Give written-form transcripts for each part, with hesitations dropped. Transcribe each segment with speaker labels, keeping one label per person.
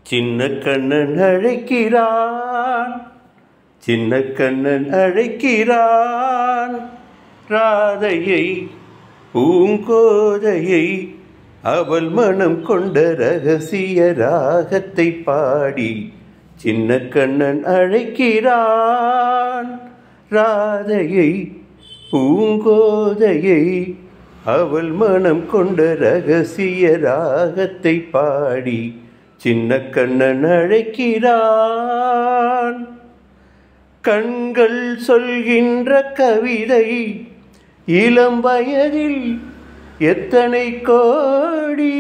Speaker 1: சின்ன கண்ணன் அழைக்கிறான், சின்ன கண்ணன் அழைக்கிறான். ராதையை பூங்கோதையை அவள் மனம் கொண்ட ரகசிய ராகத்தை பாடி சின்ன கண்ணன் அழைக்கிறான். ராதையை பூங்கோதையை அவள் மனம் கொண்ட ரகசிய ராகத்தை பாடி சின்ன கண்ணன் அழைக்கிறான். கண்கள் சொல்கின்ற கவிதை இளம் வயதில் எத்தனை கோடி.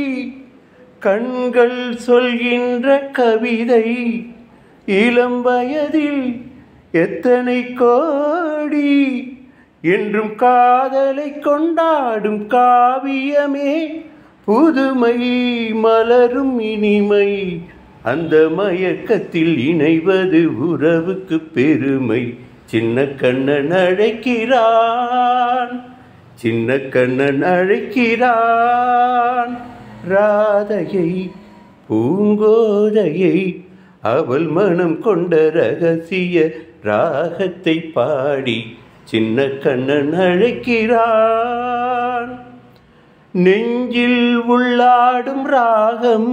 Speaker 1: கண்கள் சொல்கின்ற கவிதை இளம் வயதில் எத்தனை கோடி. என்றும் காதலை கொண்டாடும் காவியமே புதுமை மலரும் இனிமை. அந்த மயக்கத்தில் இணைவது உறவுக்கு பெருமை. சின்ன கண்ணன் அழைக்கிறான், சின்ன கண்ணன் அழைக்கிறான். ராதையை பூங்கோதையை அவள் மனம் கொண்ட ரகசிய ராகத்தை பாடி சின்ன கண்ணன் அழைக்கிறான். நெஞ்சில் உள்ளாடும் ராகம்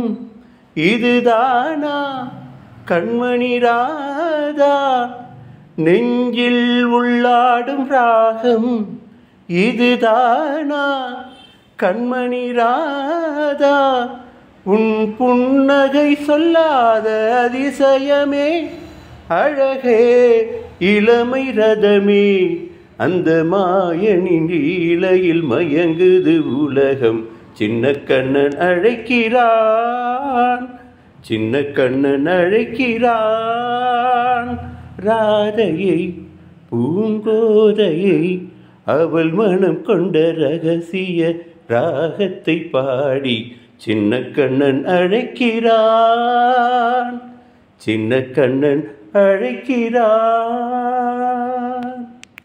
Speaker 1: இதுதானா கண்மணி ராதா. நெஞ்சில் உள்ளாடும் ராகம் இதுதானா கண்மணி ராதா. உன் புன்னகை சொல்லாத அதிசயமே அழகே இளமை ரதமே. அந்த மாயனின் லீலையில் மயங்குது உலகம். சின்ன கண்ணன் அழைக்கிறான், சின்ன கண்ணன் அழைக்கிறான். ராதையை பூங்கோதையை அவள் மனம் கொண்ட ரகசிய ராகத்தை பாடி சின்ன கண்ணன் அழைக்கிறான், சின்ன கண்ணன் அழைக்கிறான்.